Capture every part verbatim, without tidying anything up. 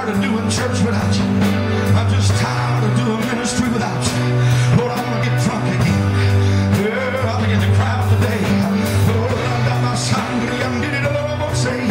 tired of doing church without you. I'm just tired of doing ministry without you. Lord, I want to get drunk again. Yeah, I begin to cry out today. Lord, I got my sangre, I'm getting a little more say.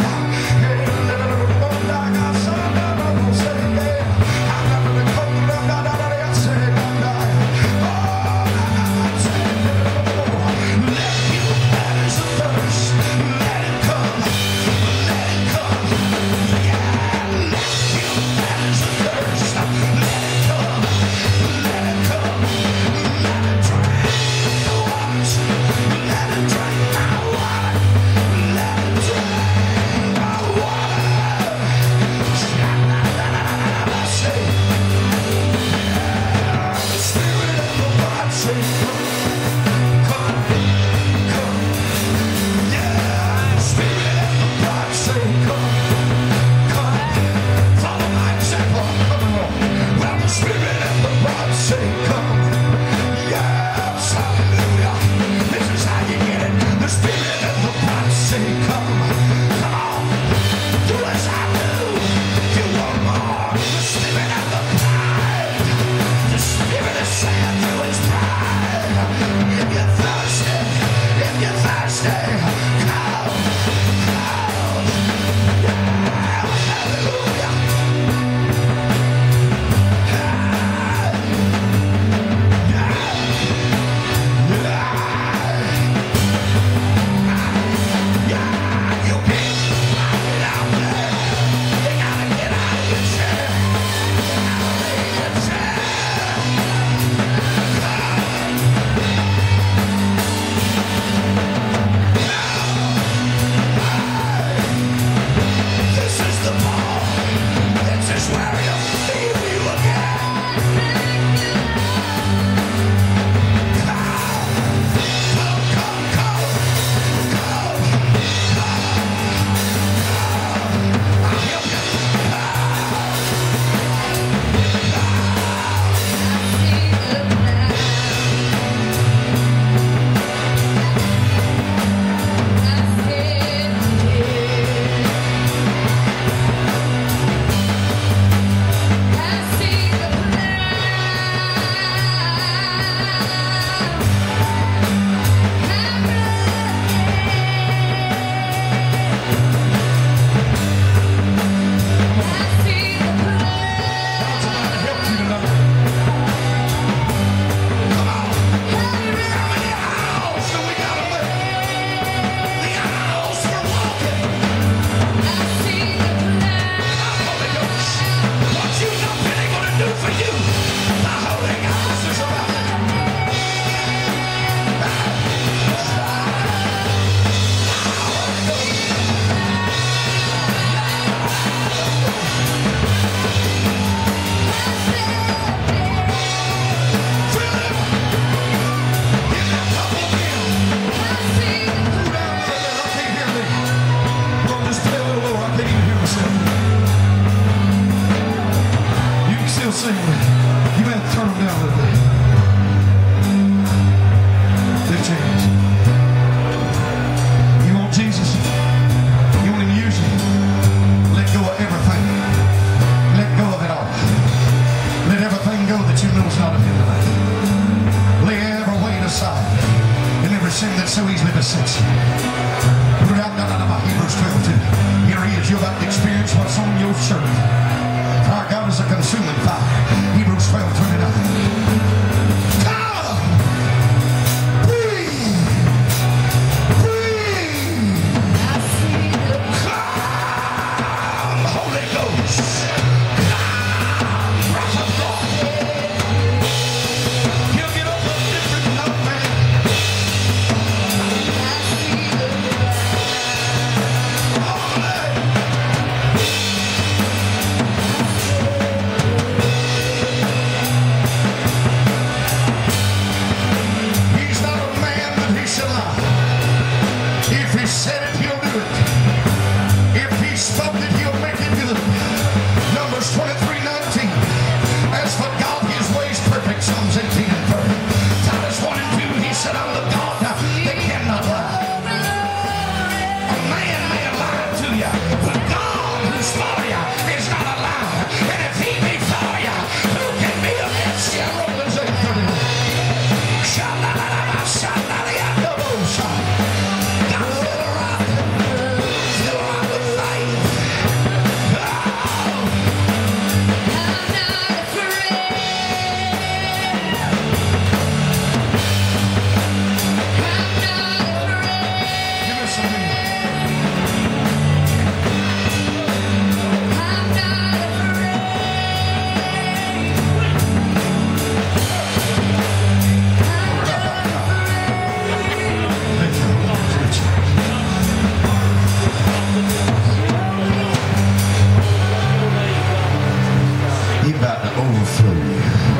overflow you.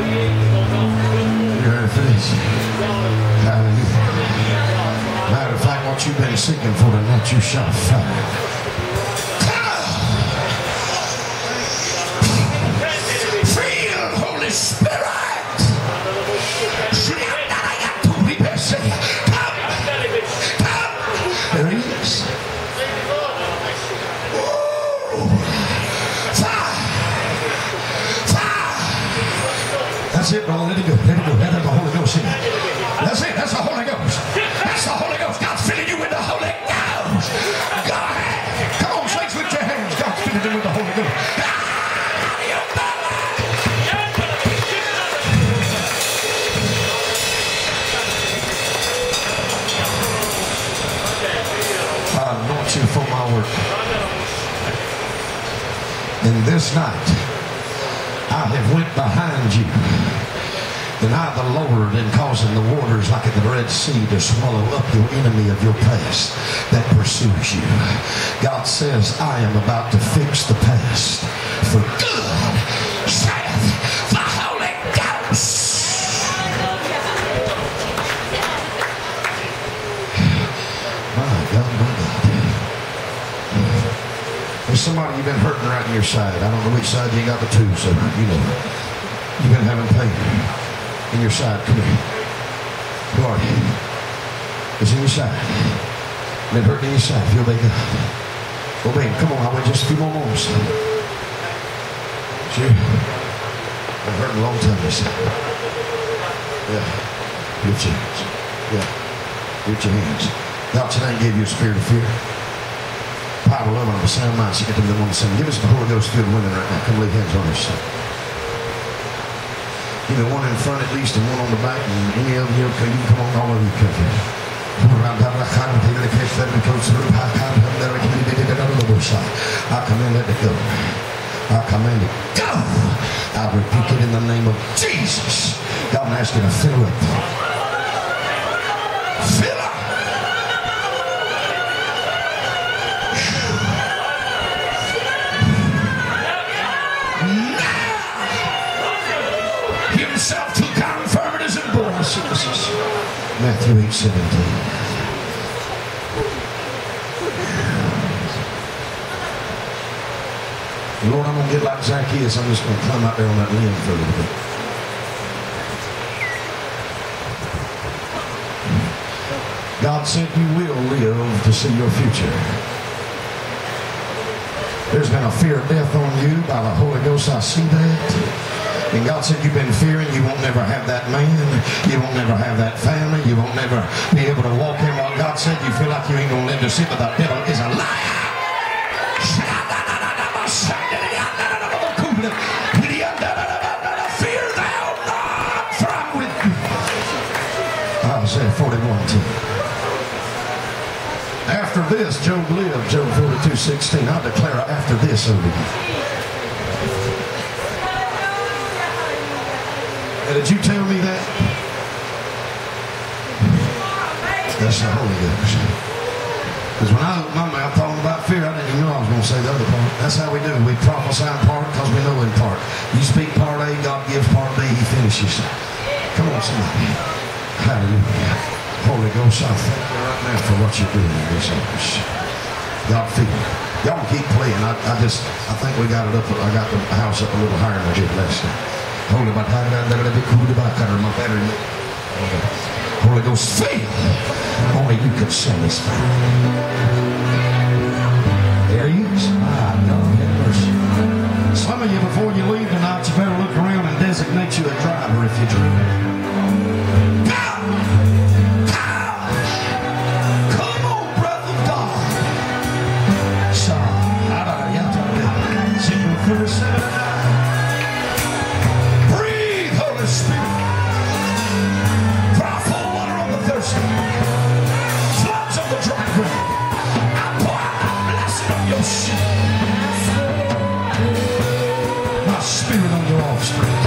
You ready for this? Hallelujah. Matter of fact, what you've been seeking for tonight, you shall find. Spirit, come, come. There he is. Woo. Fire, fire. That's it, brother. Let it go. Let it go. Let the Holy Ghost in. That's it. That's the Holy Ghost. That's the Holy Ghost. God's filling you with the Holy Ghost. God, come on, saints, lift your hands. God's filling you with the Holy Ghost. You for my work. And this night I have went behind you, and I the Lord, and causing the waters like in the Red Sea to swallow up your enemy of your past that pursues you. God says, I am about to fix the past for good, saith the Holy Ghost. My God, my God. There's somebody you've been hurting right in your side. I don't know which side you got the two, so you know. You've been having pain in your side. Come here. Who are you? It's in your side. Been hurting in your side. Feel they God. Obey him. Come on, I'll wait just a few more moments. See? Been hurting a long time, you said. Yeah. Lift your hands. Yeah. Lift your hands. God tonight gave you a spirit of fear. Power of love and of a sound mind. So get them to one sing. Give us the Holy Ghost filled women right now. Come lay hands on us. Give me one in front at least and one on the back, and any of you can you come on, all of you come here. I command it to go. I command it go. I rebuke it in the name of Jesus. God, I'm asking to fill up. Fill up. Himself took our infirmities and bore our sicknesses. Matthew eight seventeen. Lord, I'm going to get like Zacchaeus. I'm just going to climb out there on that limb for a little bit. God said you will live to see your future. There's been a fear of death on you by the Holy Ghost. I see that. And God said you've been fearing you won't never have that man, you won't never have that family, you won't never be able to walk in what God said. You feel like you ain't going to live to see, but the devil is a liar. Fear thou not, for I'm with you. Isaiah forty-one ten. After this, Job lived, Job forty-two sixteen. I declare after this over you. Did you tell me that? That's the Holy Ghost. Because when I opened my mouth talking about fear, I didn't even know I was going to say the other part. That's how we do. We prophesy in part because we know in part. You speak part A, God gives part B, He finishes. Come on, somebody. Hallelujah. Holy Ghost, I thank you right now for what you're doing in this office. God feel it. Y'all keep playing. I, I just, I think we got it up. I got the house up a little higher than I did last night. Holy about how that be cool about cutter my battery. Holy Ghost feel. Only you can send this back. There he is. Ah, God have mercy. Some of you, before you leave tonight, you better look around and designate you a driver if you drink. Go! Go! Come on, brother of God. So, I don't know. Y'all talk about it. Secret first seven. Spirit, for I fall water on the thirsty, floods on the dry ground. I pour out my blessing on your ship, my spirit on your offspring.